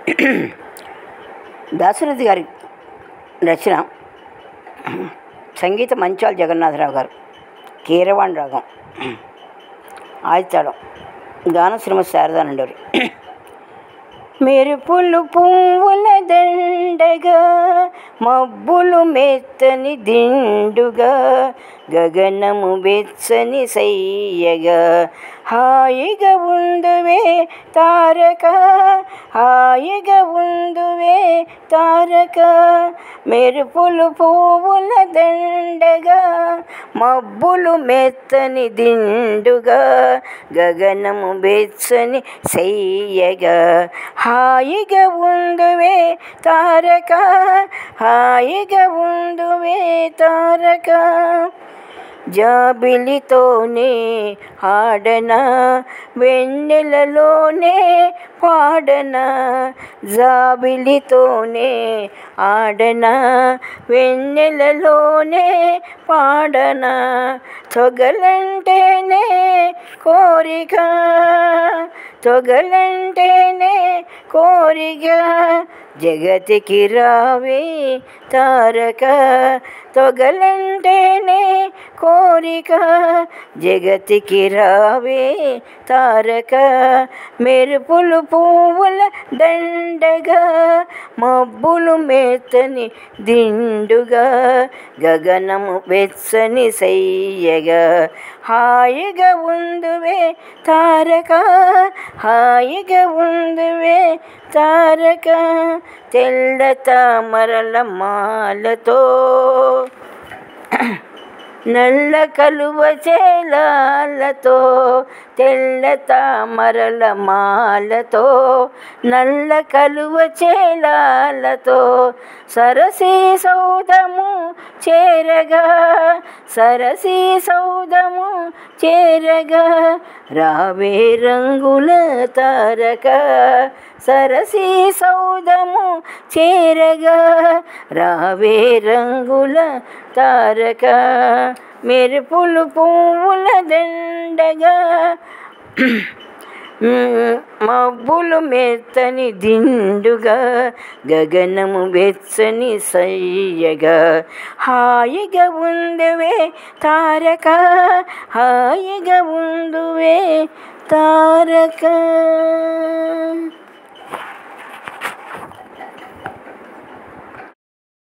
దాశరథి గారి రచన, సంగీతం మంచాల జగన్నాథరావు గారు, కీరవాణి రాగం, ఆదితాళం, గానం శ్రీమతి శారదానందరు. మెరుపులు పువ్వుల దండగా, మబ్బులు మెత్తని దిండుగా, గగనము వెచ్చని సయ్యగా, హాయిగా ఉందువే తారక, హాయిగా ఉందువే తారక. మెరుపులు పువ్వుల దండగా, మబ్బులు మెత్తని దిండుగా, గగనము వెచ్చని సయ్యగా, హాయిగా ఉందువే తారక, హాయిగా ఉందువే తారక. జాబిలితోనే ఆడనా, వెన్నెలలోనే పాడనా, జాబిలితోనే ఆడనా, వెన్నెలలోనే పాడనా. తొగలంటేనే కోరిక, తొగలంటేనే కోరిక, జగతికి రావే తారక. తొగలంటేనే కోరిక, జగతికి రావే తారక. మెరుపులు పువ్వుల దండగా, మబ్బులు మెత్తని దిండుగా, గగనము వెచ్చని సయ్యగా, హాయిగా ఉందువే తారక, హాయిగా ఉందువే తారక. తెల్ల తామరల మాలతో, నల్ల కలువ చేలాలతో, తెల్ల తామరల మాలతో, నల్ల కలువ చేలాలతో, సరసీ సౌదము చేరగా, సరసీ సౌదము చేరగా, రావే రంగుల తారక. సరసీ సౌదము చేరగా, రావే రంగుల తారక. మెరుపులు పువ్వుల దండగా, మబ్బులు మెత్తని దిండుగా, గగనము వెచ్చని సయ్యగా, హాయిగా ఉందువే తారక, హాయిగా ఉందువే తారక.